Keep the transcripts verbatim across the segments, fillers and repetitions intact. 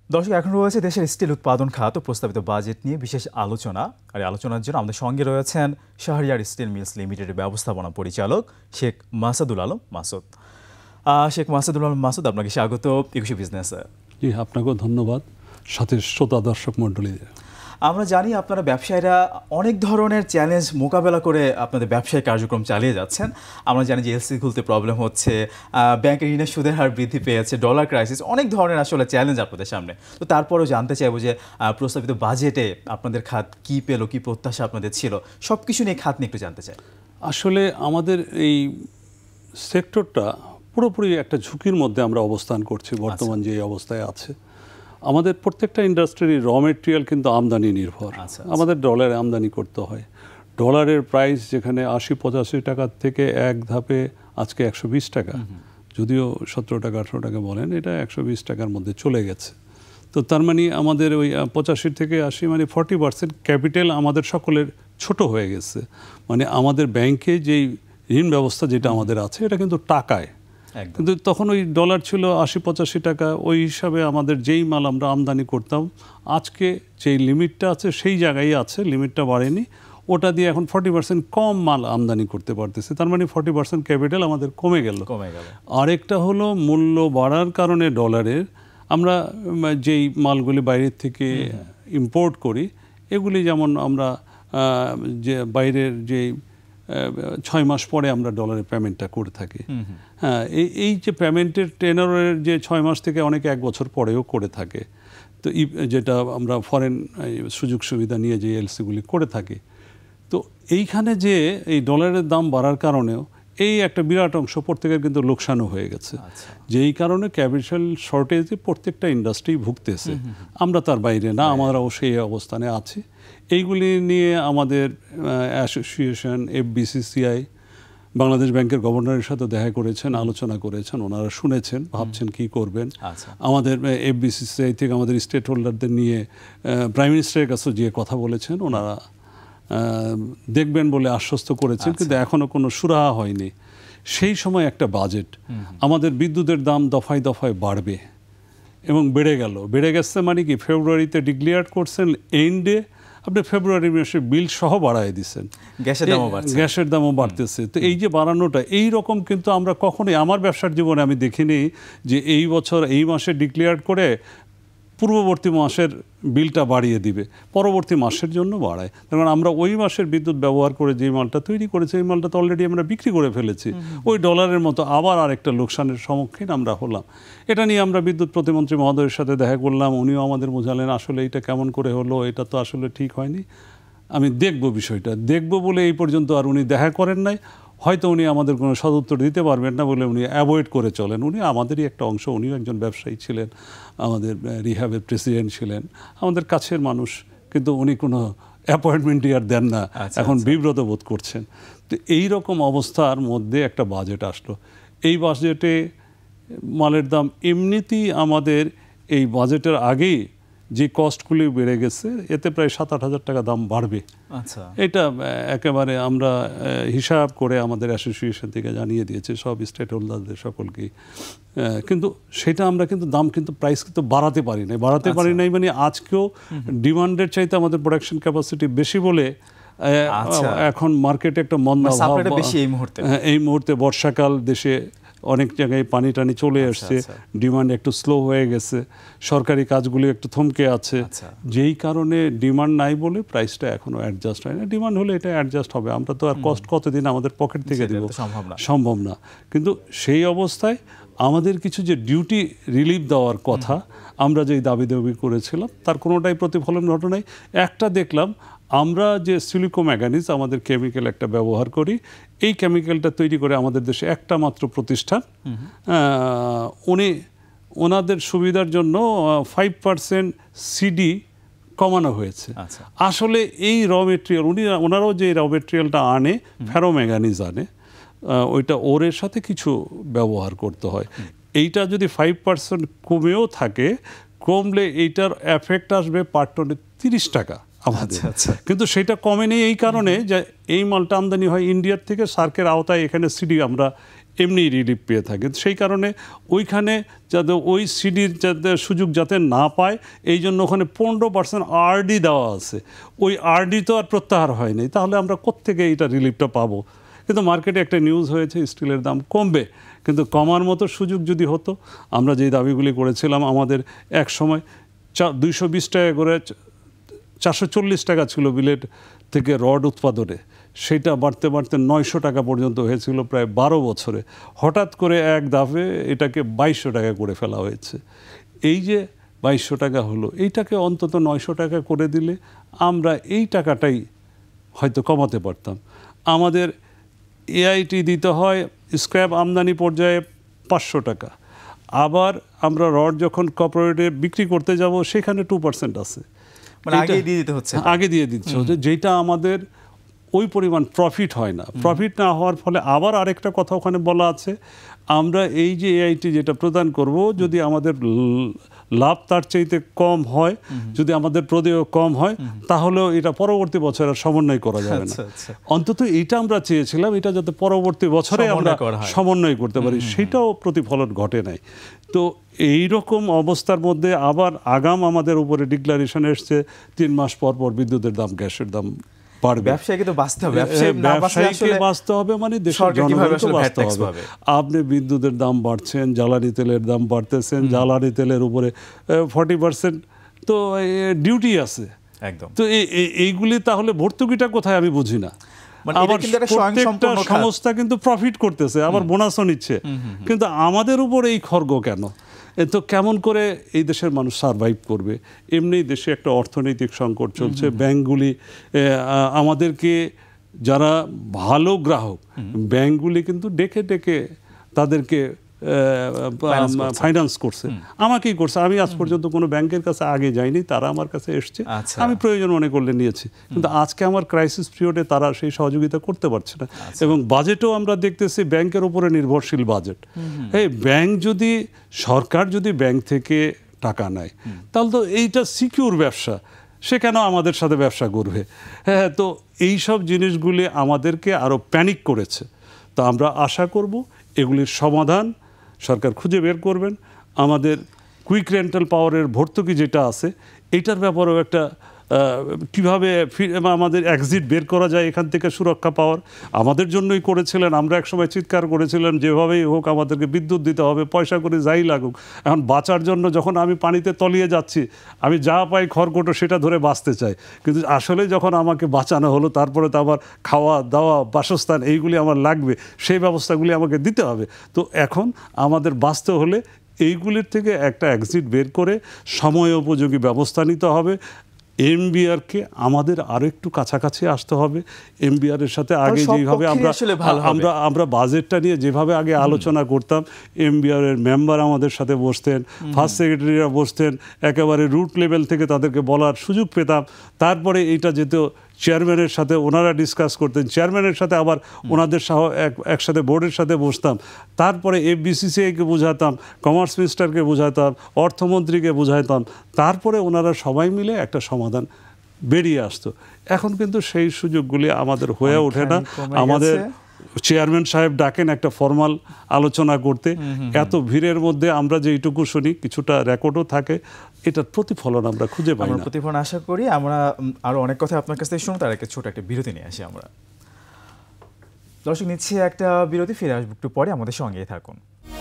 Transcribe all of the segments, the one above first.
দর্শক, এখন রয়েছে দেশের স্টিল উৎপাদন খাত ও প্রস্তাবিত বাজেট নিয়ে বিশেষ আলোচনা। আর এই আলোচনার জন্য আমাদের সঙ্গে রয়েছেন শাহরিয়ার স্টিল মিলস লিমিটেডের ব্যবস্থাপনা পরিচালক শেখ মাসুদুল আলম মাসুদ। শেখ মাসুদুল আলম মাসুদ, আপনাকে স্বাগত একুশে বিজনেসে। জি, আপনাকেও ধন্যবাদ, সাথে শ্রোতা দর্শক মণ্ডলীদের। আমরা জানি আপনারা ব্যবসায়ীরা অনেক ধরনের চ্যালেঞ্জ মোকাবেলা করে আপনাদের ব্যবসায়িক কার্যক্রম চালিয়ে যাচ্ছেন। আমরা জানি যে এলসি খুলতে প্রবলেম হচ্ছে, ব্যাংকের ঋণের সুদের হার বৃদ্ধি পেয়েছে, ডলার ক্রাইসিস, অনেক ধরনের আসলে চ্যালেঞ্জ আপনাদের সামনে। তো তারপরেও জানতে চাইবো যে প্রস্তাবিত বাজেটে আপনাদের খাত কী পেল, কী প্রত্যাশা আপনাদের ছিল, সব কিছু নিয়ে খাত নিয়ে একটু জানতে চাই। আসলে আমাদের এই সেক্টরটা পুরোপুরি একটা ঝুঁকির মধ্যে আমরা অবস্থান করছি বর্তমান যে অবস্থায় আছে। আমাদের প্রত্যেকটা ইন্ডাস্ট্রির র মেটেরিয়াল কিন্তু আমদানি নির্ভর। আমাদের ডলারে আমদানি করতে হয়। ডলারের প্রাইস যেখানে আশি পঁচাশি টাকার থেকে এক ধাপে আজকে একশো বিশ টাকা, যদিও সতেরো টাকা আঠেরো টাকা বলেন, এটা একশো বিশ টাকার মধ্যে চলে গেছে। তো তার মানে আমাদের ওই পঁচাশি থেকে আশি মানে ফর্টি পার্সেন্ট ক্যাপিটাল আমাদের সকলের ছোট হয়ে গেছে। মানে আমাদের ব্যাংকে যেই ঋণ ব্যবস্থা যেটা আমাদের আছে এটা কিন্তু টাকায়, কিন্তু তখন ওই ডলার ছিল আশি পঁচাশি টাকা, ওই হিসাবে আমাদের যেই মাল আমরা আমদানি করতাম আজকে যেই লিমিটটা আছে সেই জায়গায় আছে, লিমিটটা বাড়েনি। ওটা দিয়ে এখন ফর্টি পার্সেন্ট কম মাল আমদানি করতে পারতেছে। তার মানে ফর্টি পার্সেন্ট ক্যাপিটাল আমাদের কমে গেল কমে গেল আরেকটা হলো মূল্য বাড়ার কারণে ডলারের আমরা যেই মালগুলি বাইরের থেকে ইম্পোর্ট করি, এগুলি যেমন আমরা যে বাইরের যেই ছয় মাস পরে আমরা ডলারের পেমেন্টটা করে থাকি। হ্যাঁ, এই এই যে পেমেন্টের টেনারের যে ছয় মাস থেকে অনেকে এক বছর পরেও করে থাকে। তো যেটা আমরা ফরেন সুযোগ সুবিধা নিয়ে যে এলসিগুলি করে থাকি, তো এইখানে যে এই ডলারের দাম বাড়ার কারণেও এই একটা বিরাট অংশ প্রত্যেকের কিন্তু লোকসানও হয়ে গেছে। যেই কারণে ক্যাপিটাল শর্টেজে প্রত্যেকটা ইন্ডাস্ট্রি ভুগতেছে। আমরা তার বাইরে না, আমরাও সেই অবস্থানে আছি। এইগুলি নিয়ে আমাদের অ্যাসোসিয়েশন এফবিসিসিআই বাংলাদেশ ব্যাংকের গভর্নরের সাথে দেখা করেছেন, আলোচনা করেছেন, ওনারা শুনেছেন, ভাবছেন কি করবেন। আমাদের এফবিসিসিআই থেকে আমাদের স্টেট হোল্ডারদের নিয়ে প্রাইম মিনিস্টারের কাছে গিয়ে কথা বলেছেন, ওনারা দেখবেন বলে আশ্বস্ত করেছেন, কিন্তু এখনও কোনো সুরাহা হয়নি। সেই সময় একটা বাজেট, আমাদের বিদ্যুতের দাম দফায় দফায় বাড়বে এবং বেড়ে গেল। বেড়ে গেছে মানে কি, ফেব্রুয়ারিতে ডিক্লেয়ার করছেন, এন্ডে আপনি ফেব্রুয়ারি মাসে বিল সহ বাড়ায় দিচ্ছেন, গ্যাসের দামও গ্যাসের দামও বাড়তেছে। তো এই যে বাড়ানোটা, এই রকম কিন্তু আমরা কখনোই আমার ব্যবসার জীবনে আমি দেখিনি যে এই বছর এই মাসে ডিক্লেয়ার করে পূর্ববর্তী মাসের বিলটা বাড়িয়ে দিবে, পরবর্তী মাসের জন্য বাড়ায়। কারণ আমরা ওই মাসের বিদ্যুৎ ব্যবহার করে যে মালটা তৈরি করেছি, এই মালটা তো অলরেডি আমরা বিক্রি করে ফেলেছি। ওই ডলারের মতো আবার আরেকটা লোকসানের সম্মুখীন আমরা হলাম। এটা নিয়ে আমরা বিদ্যুৎ প্রতিমন্ত্রী মহোদয়ের সাথে দেখা করলাম, উনিও আমাদের বোঝালেন আসলে এটা কেমন করে হলো, এটা তো আসলে ঠিক হয়নি, আমি দেখব বিষয়টা। দেখব বলে এই পর্যন্ত আর উনি দেখা করেন নাই। হয়তো উনি আমাদের কোনো সদুত্তর দিতে পারবেন না বলে উনি অ্যাভয়েড করে চলেন। উনি আমাদেরই একটা অংশ, উনিও একজন ব্যবসায়ী ছিলেন, আমাদের রিহ্যাবের প্রেসিডেন্ট ছিলেন, আমাদের কাছের মানুষ, কিন্তু উনি কোনো অ্যাপয়েন্টমেন্টই আর দেন না, এখন বিব্রত বোধ করছেন। তো এই রকম অবস্থার মধ্যে একটা বাজেট আসলো। এই বাজেটে মালের দাম এমনিতেই আমাদের এই বাজেটের আগেই যে কস্টগুলি বেড়ে গেছে, এতে প্রায় সাত আট হাজার টাকা দাম বাড়বে। আচ্ছা, এটা একেবারে আমরা হিসাব করে আমাদের অ্যাসোসিয়েশন থেকে জানিয়ে দিয়েছে সব স্টেট হোল্ডারদের সকলকেই। কিন্তু সেটা আমরা কিন্তু দাম কিন্তু প্রাইস কিন্তু বাড়াতে পারি নাই বাড়াতে পারি নাই মানে আজকেও ডিমান্ডের চাইতে আমাদের প্রোডাকশন ক্যাপাসিটি বেশি বলে এখন মার্কেটে একটা মন্দাভাব, এই মুহূর্তে বর্ষাকাল, দেশে অনেক জায়গায় পানি টানি চলে আসছে, ডিমান্ড একটু স্লো হয়ে গেছে, সরকারি কাজগুলি একটু থমকে আছে, যেই কারণে ডিমান্ড নাই বলে প্রাইসটা এখনও অ্যাডজাস্ট হয় না। ডিমান্ড হলে এটা অ্যাডজাস্ট হবে, আমরা তো আর কস্ট কতদিন আমাদের পকেট থেকে দেব, সম্ভব না। কিন্তু সেই অবস্থায় আমাদের কিছু যে ডিউটি রিলিফ দেওয়ার কথা, আমরা যেই দাবি দাবি করেছিলাম তার কোনোটাই প্রতিফলন ঘটে নাই। একটা দেখলাম, আমরা যে সিলিকো ম্যাঙ্গানিজ আমাদের কেমিক্যাল একটা ব্যবহার করি, এই কেমিক্যালটা তৈরি করে আমাদের দেশে একটা মাত্র প্রতিষ্ঠান, উনি ওনাদের সুবিধার জন্য ফাইভ পার্সেন্ট সিডি কমানো হয়েছে। আসলে এই র মেটেরিয়াল উনি ওনারাও যে র মেটেরিয়ালটা আনে, ফেরো ম্যাঙ্গানিজ আনে, ওইটা ওরের সাথে কিছু ব্যবহার করতে হয়। এইটা যদি ফাইভ পার্সেন্ট কমেও থাকে, কমলে এইটার এফেক্ট আসবে পার টনে তিরিশ টাকা আমাদের। কিন্তু সেটা কমে নেই এই কারণে যে এই মালটা আমদানি হয় ইন্ডিয়ার থেকে, সার্কের আওতায় এখানে সিডি আমরা এমনি রিলিফ পেয়ে থাকে। সেই কারণে ওইখানে যাতে ওই সিডির যাতে সুযোগ যাতে না পায়, এই জন্য ওখানে পনেরো পার্সেন্ট আরডি দেওয়া আছে। ওই আরডি তো আর প্রত্যাহার হয়নি, তাহলে আমরা কোত্থেকে এইটা রিলিফটা পাবো? কিন্তু মার্কেটে একটা নিউজ হয়েছে স্টিলের দাম কমবে, কিন্তু কমার মতো সুযোগ যদি হতো, আমরা যেই দাবিগুলি করেছিলাম, আমাদের এক সময় চা দুইশো বিশ টাকা করে চারশো চল্লিশ টাকা ছিল বিলেট থেকে রড উৎপাদনে, সেটা বাড়তে বাড়তে নয়শো টাকা পর্যন্ত হয়েছিল প্রায় বারো বছরে। হঠাৎ করে এক দাফে এটাকে বাইশশো টাকা করে ফেলা হয়েছে। এই যে বাইশশো টাকা হলো, এইটাকে অন্তত নয়শো টাকা করে দিলে আমরা এই টাকাটাই হয়তো কমাতে পারতাম। আমাদের এআইটি দিতে হয় স্ক্র্যাপ আমদানি পর্যায়ে পাঁচশো টাকা, আবার আমরা রড যখন কর্পোরেটে বিক্রি করতে যাব সেখানে টু পার্সেন্ট আছে, মানে আগে দিয়ে দিতে হচ্ছে, আগে দিয়ে দিচ্ছে হচ্ছে যেটা আমাদের ওই পরিমাণ প্রফিট হয় না। প্রফিট না হওয়ার ফলে আবার আরেকটা কথা ওখানে বলা আছে, আমরা এই যে এআইটি যেটা প্রদান করব, যদি আমাদের লাভ তার চাইতে কম হয়, যদি আমাদের প্রদেয় কম হয়, তাহলেও এটা পরবর্তী বছর আর সমন্বয় করা যাবে না। অন্তত এইটা আমরা চেয়েছিলাম, এটা যাতে পরবর্তী বছরে আমরা সমন্বয় করতে পারি, সেটাও প্রতিফলন ঘটে নাই। তো এই রকম অবস্থার মধ্যে আবার আগাম আমাদের উপরে ডিক্লারেশন এসছে তিন মাস পর পর বিদ্যুতের দাম, গ্যাসের দাম বাড়বে। ব্যবসায়ীকে তো বাঁচতে হবে, ব্যবসায়ীকে বাঁচতে হবে, মানে দেশের জনগণকে বাঁচতে হবে। আপনি বিদ্যুতের দাম বাড়ছেন, জ্বালানি তেলের দাম বাড়তেছেন, জ্বালানি তেলের উপরে ফর্টি পার্সেন্ট তো ডিউটি আছে একদম। তো এইগুলি তাহলে ভর্তুকিটা কোথায় আমি বুঝি না। আবার প্রত্যেকটা সংস্থা কিন্তু প্রফিট করতেছে, আবার বোনাসও নিচ্ছে, কিন্তু আমাদের উপর এই খর্গ কেন? তো কেমন করে এই দেশের মানুষ সারভাইভ করবে? এমনি দেশে একটা অর্থনৈতিক সংকট চলছে, ব্যাংকগুলি আমাদেরকে, যারা ভালো গ্রাহক, ব্যাংকগুলি কিন্তু ডেকে ডেকে তাদেরকে ফাইন্যান্স করছে, আমাকেই করছে। আমি আজ পর্যন্ত কোনো ব্যাংকের কাছে আগে যাইনি, তারা আমার কাছে এসছে, আমি প্রয়োজন মনে করলে নিয়েছি। কিন্তু আজকে আমার ক্রাইসিস পিরিয়ডে তারা সেই সহযোগিতা করতে পারছে না। এবং বাজেটও আমরা দেখতেছি ব্যাংকের উপরে নির্ভরশীল বাজেট। এই ব্যাংক যদি, সরকার যদি ব্যাংক থেকে টাকা নেয়, তাহলে তো এইটা সিকিউর ব্যবসা, সে কেন আমাদের সাথে ব্যবসা করবে? হ্যাঁ, তো এই সব জিনিসগুলি আমাদেরকে আরও প্যানিক করেছে। তো আমরা আশা করব এগুলির সমাধান সরকার খুঁজে বের করবেন। আমাদের কুইক রেন্টাল পাওয়ারের ভর্তুকি যেটা আছে, এইটার ব্যাপারেও একটা কীভাবে আমাদের এক্সিট বের করা যায় এখান থেকে সুরক্ষা পাওয়ার, আমাদের জন্যই করেছিলেন। আমরা একসময় চিৎকার করেছিলাম যেভাবেই হোক আমাদেরকে বিদ্যুৎ দিতে হবে, পয়সা করে যাই লাগুক। এখন বাঁচার জন্য যখন আমি পানিতে তলিয়ে যাচ্ছি, আমি যা পাই খড়কুটো সেটা ধরে বাঁচতে চাই, কিন্তু আসলে যখন আমাকে বাঁচানো হলো, তারপরে তো আবার খাওয়া দাওয়া, বাসস্থান, এইগুলি আমার লাগবে, সেই ব্যবস্থাগুলি আমাকে দিতে হবে। তো এখন আমাদের বাঁচতে হলে এইগুলির থেকে একটা এক্সিট বের করে সময় উপযোগী ব্যবস্থা নিতে হবে। এমবিআরকে আমাদের আরো একটু কাছাকাছি আসতে হবে। এমবিআরের সাথে আগে যেভাবে আমরা আমরা আমরা বাজেটটা নিয়ে যেভাবে আগে আলোচনা করতাম, এমবিআরের মেম্বার আমাদের সাথে বসতেন, ফার্স্ট সেক্রেটারিরা বসতেন, একেবারে রুট লেভেল থেকে তাদেরকে বলার সুযোগ পেতাম। তারপরে এইটা যেত চেয়ারম্যানের সাথে, ওনারা ডিসকাস করতেন, চেয়ারম্যানের সাথে আবার ওনাদের সহ একসাথে বোর্ডের সাথে বসতাম। তারপরে এফবিসিসিআইকে বোঝাতাম, কমার্স মিনিস্টারকে বোঝাতাম, অর্থমন্ত্রীকে বোঝাতাম, তারপরে ওনারা সবাই মিলে একটা সমাধান বেরিয়ে আসতো। এখন কিন্তু সেই সুযোগগুলি আমাদের হয়ে ওঠে না। আমাদের চেয়ারম্যান সাহেব ডাকেন একটা ফর্মাল আলোচনা করতে, এত ভিড়ের মধ্যে আমরা যে এইটুকু শুনি, কিছুটা রেকর্ডও থাকে, এটার প্রতিফলন আমরা খুঁজে পাই না। প্রতিফলন আশা করি আমরা আরো অনেক কথা আপনার কাছ থেকে শুনুন, তার একটা ছোট একটা বিরতি নিয়ে আসি আমরা। দর্শক, নিচ্ছি একটা বিরতি, ফিরে আসবো একটু পরে, আমাদের সঙ্গেই থাকুন।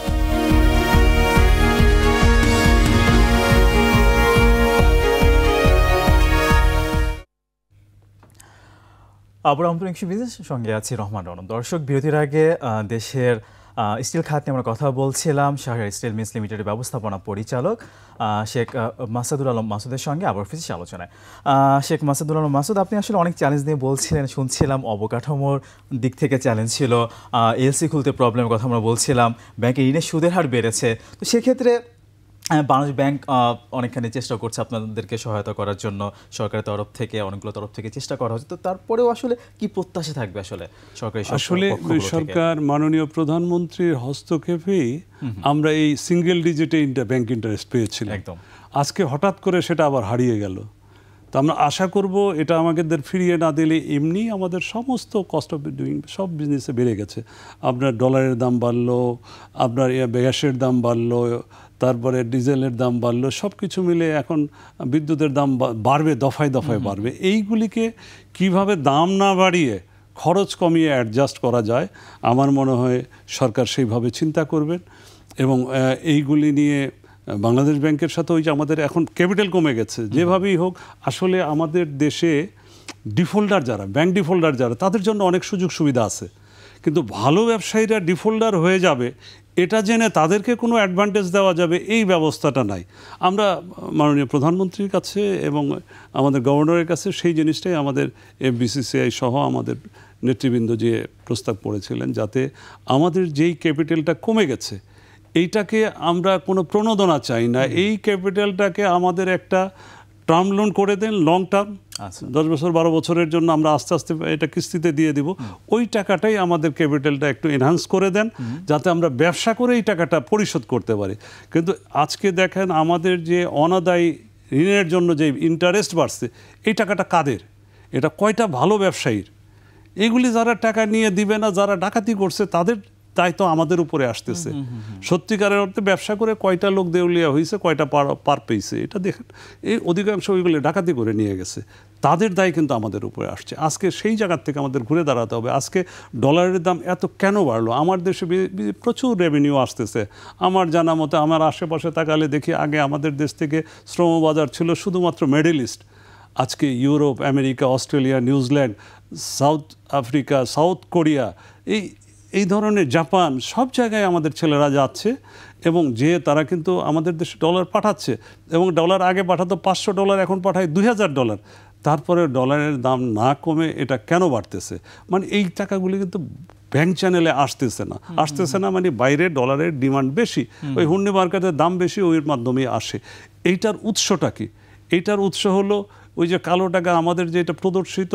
আবার আমন্ত্রণ বিজনেস সঙ্গে আছি রহমান রনন। দর্শক, বিরতির আগে দেশের স্টিল খাত নিয়ে আমরা কথা বলছিলাম শাহরিয়ার স্টিল মিলস লিমিটেডের ব্যবস্থাপনা পরিচালক শেখ মাসুদুল আলম মাসুদের সঙ্গে আবার ফিরছি আলোচনায়। শেখ মাসুদুল আলম মাসুদ, আপনি আসলে অনেক চ্যালেঞ্জ নিয়ে বলছিলেন, শুনছিলাম। অবকাঠামোর দিক থেকে চ্যালেঞ্জ ছিল, এলসি খুলতে প্রবলেমের কথা আমরা বলছিলাম, ব্যাংকে ঋণের সুদের হার বেড়েছে। তো সেক্ষেত্রে বাংলাদেশ ব্যাংক অনেকখানি চেষ্টা করছে আপনাদেরকে সহায়তা করার জন্য, সরকারের তরফ থেকে, অনেকগুলো তরফ থেকে চেষ্টা করা হচ্ছে। তো তারপরেও আসলে কি প্রত্যাশা থাকবে আসলে সরকারি? আসলে সরকার, মাননীয় প্রধানমন্ত্রীর হস্তক্ষেপেই আমরা এই সিঙ্গেল ডিজিটে ব্যাংক ইন্টারেস্ট পেয়েছিলাম। একদম। আজকে হঠাৎ করে সেটা আবার হারিয়ে গেল। তো আমরা আশা করব এটা আমাদের ফিরিয়ে না দিলে এমনি আমাদের সমস্ত কস্ট অফ ডুইং সব বিজনেসে বেড়ে গেছে। আপনার ডলারের দাম বাড়লো, আপনার গ্যাসের দাম বাড়লো, তারপরে ডিজেলের দাম বাড়লো, সব কিছু মিলে এখন বিদ্যুতের দাম বাড়বে, দফায় দফায় বাড়বে। এইগুলিকে কিভাবে দাম না বাড়িয়ে খরচ কমিয়ে অ্যাডজাস্ট করা যায়, আমার মনে হয় সরকার সেইভাবে চিন্তা করবেন। এবং এইগুলি নিয়ে বাংলাদেশ ব্যাংকের সাথে ওই যে আমাদের এখন ক্যাপিটাল কমে গেছে, যেভাবেই হোক আসলে আমাদের দেশে ডিফল্টার যারা, ব্যাংক ডিফল্টার যারা, তাদের জন্য অনেক সুযোগ সুবিধা আছে, কিন্তু ভালো ব্যবসায়ীরা ডিফল্টার হয়ে যাবে এটা জেনে তাদেরকে কোনো অ্যাডভান্টেজ দেওয়া যাবে এই ব্যবস্থাটা নাই। আমরা মাননীয় প্রধানমন্ত্রীর কাছে এবং আমাদের গভর্নরের কাছে সেই জিনিসটাই আমাদের এফবিসিসিআই সহ আমাদের নেতৃবৃন্দ যে প্রস্তাব করেছিলেন, যাতে আমাদের যেই ক্যাপিটালটা কমে গেছে এইটাকে আমরা কোনো প্রণোদনা চাই না, এই ক্যাপিটালটাকে আমাদের একটা টার্ম লোন করে দেন, লং টার্ম, দশ বছর বারো বছরের জন্য আমরা আস্তে আস্তে এটা কিস্তিতে দিয়ে দিব, ওই টাকাটাই আমাদের ক্যাপিটালটা একটু এনহান্স করে দেন, যাতে আমরা ব্যবসা করে এই টাকাটা পরিশোধ করতে পারি। কিন্তু আজকে দেখেন আমাদের যে অনাদায়ী ঋণের জন্য যে ইন্টারেস্ট বাড়ছে, এই টাকাটা কাদের? এটা কয়টা ভালো ব্যবসায়ীর? এগুলি যারা টাকা নিয়ে দিবে না, যারা ডাকাতি করছে, তাদের দায়িত্ব আমাদের উপরে আসতেছে। সত্যিকারের অর্থে ব্যবসা করে কয়টা লোক দেউলিয়া হয়েছে, কয়টা পার পার পেয়েছে, এটা দেখেন। এই অধিকাংশ ওইগুলো ডাকাতি করে নিয়ে গেছে, তাদের দায় কিন্তু আমাদের উপরে আসছে। আজকে সেই জায়গার থেকে আমাদের ঘুরে দাঁড়াতে হবে। আজকে ডলারের দাম এত কেন বাড়লো? আমার দেশে প্রচুর রেভিনিউ আসতেছে। আমার জানা মতো আমার আশেপাশে তাকালে দেখি আগে আমাদের দেশ থেকে শ্রমবাজার ছিল শুধুমাত্র মিডল ইস্ট, আজকে Europe, America, Australia, New Zealand, South Africa, South Korea, এই এই ধরনের জাপান, সব জায়গায় আমাদের ছেলেরা যাচ্ছে এবং যে তারা কিন্তু আমাদের দেশে ডলার পাঠাচ্ছে, এবং ডলার আগে পাঠাতো পাঁচশো ডলার, এখন পাঠায় দুই হাজার ডলার। তারপরে ডলারের দাম না কমে এটা কেন বাড়তেছে? মানে এই টাকাগুলি কিন্তু ব্যাংক চ্যানেলে আসতেছে না, আসতেছে না মানে বাইরে ডলারের ডিমান্ড বেশি, ওই হুন্ডি মার্কেটের দাম বেশি, ওই মাধ্যমেই আসে। এইটার উৎসটা কি? এইটার উৎস হলো ওই যে কালো টাকা আমাদের যেটা প্রদর্শিত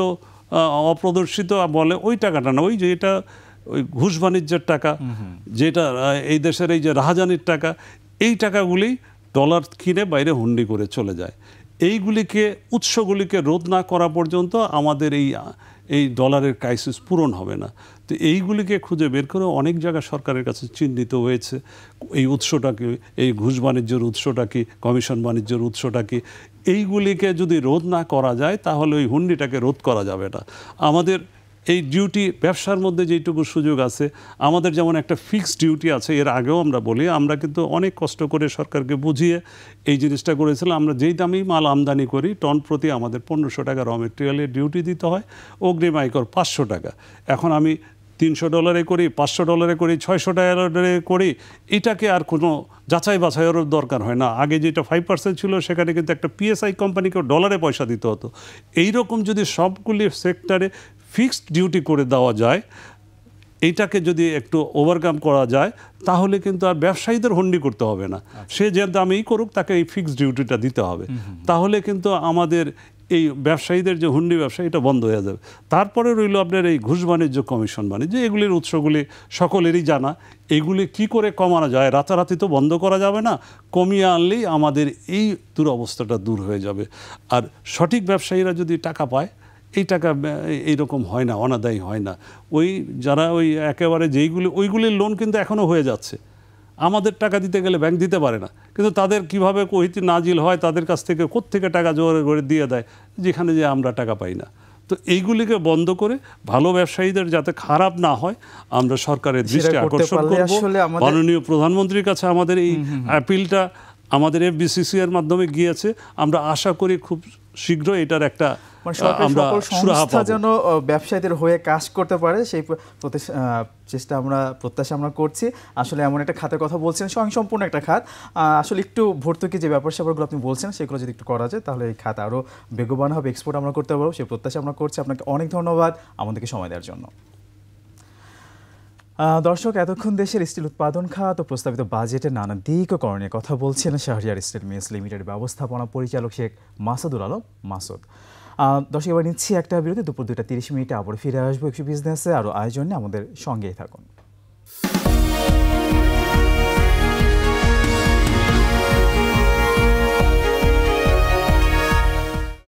অপ্রদর্শিত বলে, ওই টাকাটা না, ওই যে এটা ওই ঘুষ বাণিজ্যের টাকা, যেটা এই দেশের এই যে রাহাজানির টাকা, এই টাকাগুলি ডলার কিনে বাইরে হুন্ডি করে চলে যায়। এইগুলিকে, উৎসগুলিকে রোধ না করা পর্যন্ত আমাদের এই এই ডলারের ক্রাইসিস পূরণ হবে না। তো এইগুলিকে খুঁজে বের করে অনেক জায়গা সরকারের কাছে চিহ্নিত হয়েছে। এই উৎসটা কি, এই ঘুষ বাণিজ্যের উৎসটা কি, কমিশন বাণিজ্যের উৎসটা কি, এইগুলিকে যদি রোধ না করা যায় তাহলে ওই হুন্ডিটাকে রোধ করা যাবে না। আমাদের এই ডিউটি ব্যবসার মধ্যে যেটুকু সুযোগ আছে, আমাদের যেমন একটা ফিক্সড ডিউটি আছে, এর আগেও আমরা বলি, আমরা কিন্তু অনেক কষ্ট করে সরকারকে বুঝিয়ে এই জিনিসটা করেছিলাম। আমরা যেই দামেই মাল আমদানি করি, টন প্রতি আমাদের পনেরোশো টাকা র মেটেরিয়ালের ডিউটি দিতে হয়, অগ্রিম আয়কর পাঁচশো টাকা। এখন আমি তিনশো ডলারে করি, পাঁচশো ডলারে করি, ছয়শো ডলারে করি, এটাকে আর কোনো যাচাই বাছাইয়ের দরকার হয় না। আগে যেটা ফাইভ পার্সেন্ট ছিল সেখানে কিন্তু একটা পিএসআই কোম্পানিকেও ডলারে পয়সা দিতে হতো। এইরকম যদি সবগুলি সেক্টরে ফিক্সড ডিউটি করে দেওয়া যায়, এইটাকে যদি একটু ওভারকাম করা যায়, তাহলে কিন্তু আর ব্যবসায়ীদের হুন্ডি করতে হবে না। সে যে দামেই করুক তাকে এই ফিক্সড ডিউটিটা দিতে হবে। তাহলে কিন্তু আমাদের এই ব্যবসায়ীদের যে হুন্ডি ব্যবসা, এটা বন্ধ হয়ে যাবে। তারপরে রইল আপনার এই ঘুষ বাণিজ্য, কমিশন বাণিজ্য, এগুলির উৎসগুলি সকলেরই জানা। এগুলি কি করে কমানো যায়? রাতারাতি তো বন্ধ করা যাবে না, কমিয়ে আনলেই আমাদের এই দুরবস্থাটা দূর হয়ে যাবে। আর সঠিক ব্যবসায়ীরা যদি টাকা পায়, এই টাকা এইরকম হয় না, অনাদায়ী হয় না। ওই যারা ওই একেবারে যেইগুলি, ওইগুলির লোন কিন্তু এখনও হয়ে যাচ্ছে। আমাদের টাকা দিতে গেলে ব্যাংক দিতে পারে না, কিন্তু তাদের কিভাবে কহিতি নাজিল হয়, তাদের কাছ থেকে কোত্থেকে টাকা জোগাড় করে দিয়ে দেয়, যেখানে যে আমরা টাকা পাই না। তো এইগুলিকে বন্ধ করে ভালো ব্যবসায়ীদের যাতে খারাপ না হয়, আমরা সরকারের দৃষ্টি আকর্ষণ করব। মাননীয় প্রধানমন্ত্রীর কাছে আমাদের এই অ্যাপিলটা আমাদের এফবিসিসি এর মাধ্যমে গিয়েছে। আমরা আশা করি খুব শীঘ্র এটার একটা আমরা সংস্থা যেন ব্যবসায়ীদের হয়ে কাজ করতে পারে, সেই চেষ্টা আমরা প্রত্যাশা আমরা করছি। আসলে এমন একটা খাতের কথা বলছেন, স্বয়ংসম্পূর্ণ একটা খাত। আসলে একটু ভর্তুকি যে ব্যাপার স্যাপারগুলো আপনি বলছেন, সেগুলো যদি একটু করা যায় তাহলে এই খাত আরও বেগবান হবে, এক্সপোর্ট আমরা করতে পারবো, সেই প্রত্যাশা আমরা করছি। আপনাকে অনেক ধন্যবাদ আমাদেরকে সময় দেওয়ার জন্য। দর্শক, এতক্ষণ দেশের স্টিল উৎপাদন খাত ও প্রস্তাবিত বাজেটের নানা দিক ও করণীয় কথা বলছেন শাহরিয়ার স্টিল মিলস লিমিটেড ব্যবস্থাপনা পরিচালক শেখ মাসুদুল আলম মাসুদ। দর্শক, এবার নিচ্ছি একটা বিরতি। দুপুর দুইটা তিরিশ মিনিটে আবার ফিরে আসবো একশো বিজনেসে আরও আয়োজনে, আমাদের সঙ্গেই থাকুন।